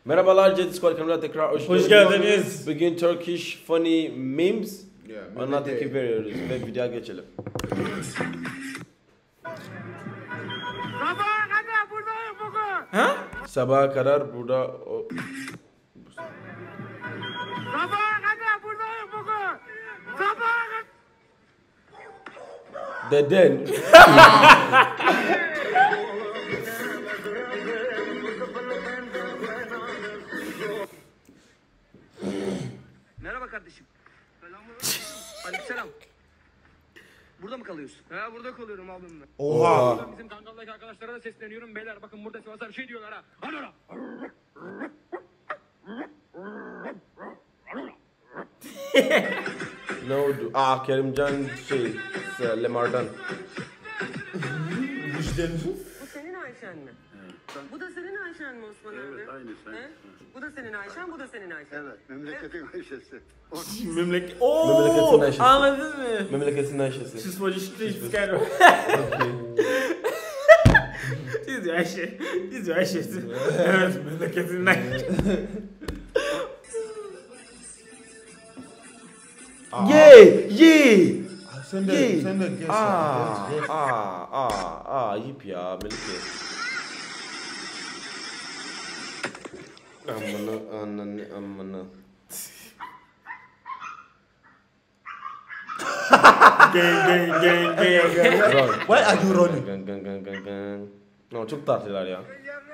Merhabalar, Jet Squad kanalına tekrar hoş geldiniz. Bugün Turkish funny memes ona tepki veriyoruz ve videoya geçelim. Sabaha kadar buradayım bugün. Ha? Sabaha kadar burada Sabaha kadar buradayım bugün. Sabaha kadar. Deden. Merhaba kardeşim. Aleykümselam. Burada mı kalıyorsun? Ha burada kalıyorum abimle. Oha. Bizim Kangal'daki arkadaşlara da sesleniyorum. Beyler bakın burada Sivas'a bir şey diyorlar ha. Hadi lan. Ne oldu? Kerimcan Lemar'dan. Bu senin Ayşen mi? Bu da senin Ayşen mi Osman abi? Evet, aynısı. He? Bu da senin Ayşen, bu da senin Ayşen. Evet, memleketin Ayşe'si. Memleket. Memleketin Ayşesi. Anladın mı? Memleketin Ayşesi. Siz polislik çıkarım. Siz Ayşe. Siz Ayşe'si. Evet, memleketin Ayşe. Ye. Sen de geç. Ayıp ya Melike. Amına. Gang. Why are you running? Gang. No, çok tatlılar ya.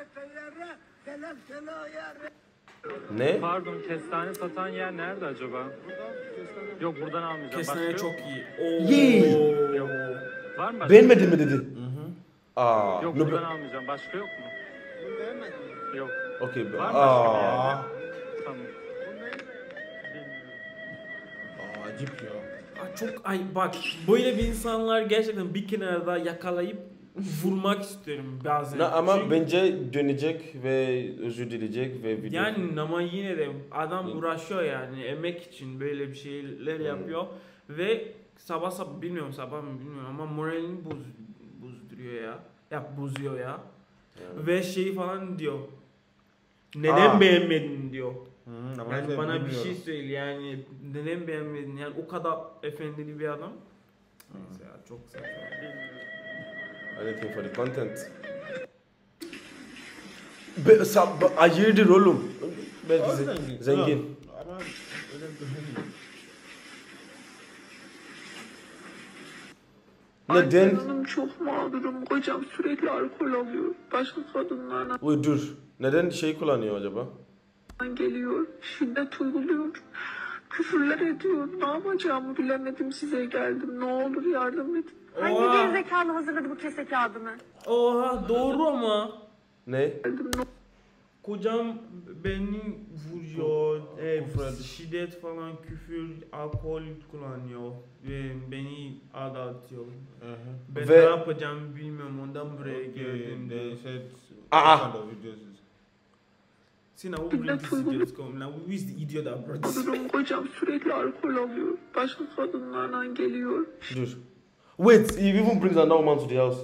Ne? Pardon, kestane satan yer nerede acaba? Yok, buradan almayacağım. Kestane Başka çok yok. iyi. Ye. Yok. Var mı başka? Beğenmedin mi dedi? Yok, no, buradan almayacağım. Başka yok mu? Yok. Okay. Var mı başka bir yer? Tamam. Acip ya. Çok bak böyle bir insanlar gerçekten bir kenarda yakalayıp vurmak istiyorum bazen. Ama Çünkü bence dönecek ve özür dileyecek ve video. yani ama yine de adam uğraşıyor yani emek için böyle bir şeyler yapıyor ve sabah bilmiyorum ama moralini bozduruyor ya. Bozuyor ya. Ve şey falan diyor. Neden beğenmedin diyor. Yani bana bir şey söyle yani neden beğenmedin yani o kadar efendili bir adam. Neyse ya çok saçma. Anything for the content. Hayırdır oğlum? Belki zengin. Ama öyle bir Neden? Hanım çok mağdurum. Kocam sürekli alkol alıyor. Başka kadınlarla Dur. Neden şey kullanıyor acaba? geliyor. Şiddet uyguluyor. Küfürler ediyor. Ne yapacağımı bilemedim, size geldim. Ne olur yardım edin. Hangi Oha. gerizekalı hazırladı bu kese kağıdını? Oha doğru ama. Ne? Geldim. Kocam beni vuruyor, şiddet falan, küfür, alkol kullanıyor ve beni aldatıyor. Ben Ve- ne yapacağımı bilmiyorum, ondan buraya geldim de. See now, who brings this idiot come? Now, who is the idiot that brought this? Mağdurum. Kocam sürekli alkol alıyor. Başka kadınlarla geliyor. Dur. Wait, he even brings another man to the house.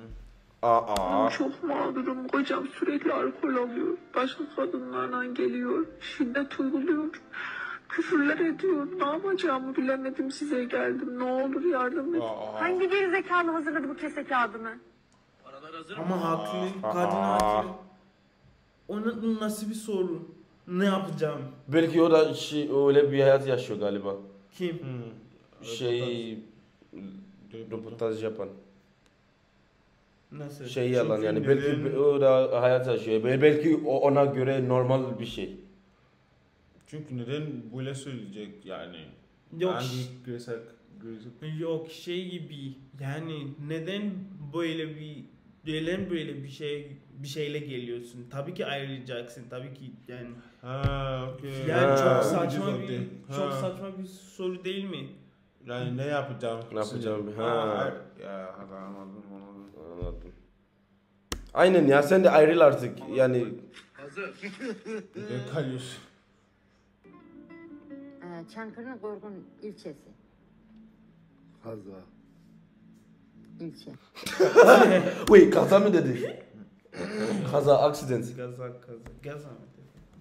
Çok mağdurum. Kocam sürekli alkol alıyor. Başka kadınlarla geliyor. Şiddet uyguluyor. Küfürler ediyor. Ne yapacağımı bilemedim, size geldim. Ne olur yardım edin. Hangi gerizekalı hazırladı bu kese kağıdını? Ama haklı, kadın haklı. Onun nasıl bir sorun? Ne yapacağım? Belki o da öyle bir hayat yaşıyor galiba. Kim? Röportaj yapan. Nasıl? Yalan yani belki o da hayat yaşıyor. Belki ona göre normal bir şey. Çünkü neden böyle söyleyecek yani? Yok. Hangi görsek Yok şey gibi yani neden böyle bir şeyle geliyorsun? Tabii ki ayrılacaksın. Tabii ki yani. okey. Yani çok Ha. saçma bir soru değil mi? Yani ne yapacağım? Ne yapacağım? Ya anladım. Anladım. Aynen ya sen de ayrıl artık yani. Ne kalıyorsun? Çankırı'nın Gorgun ilçesi. Fazla. İlçe. Wait kaza mı dedi? Kaza accident. Gaza mı?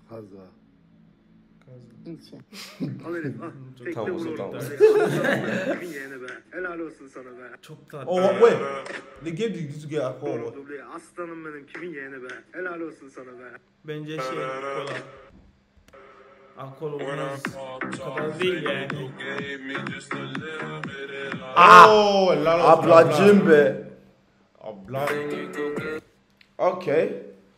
Kazva. İlçe. Al Elif al. Tekte Tamam, vur tamam. orada. Kimin yeğeni be. Helal olsun sana be. Çok tatlı. Oh, wait. They gave this guy a call. Doğru duble. Aslanım benim kimin yeğeni be. Helal olsun sana be. Bence kola. Alkol olmaz. Bu kadar değil yani. Oh, a lot of Ablacım be. Abla. Okay.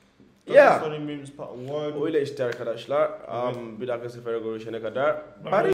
Yeah. Sorry memes part one. Öyle işte arkadaşlar. Bir dahaki sefere görüşene kadar. Bye.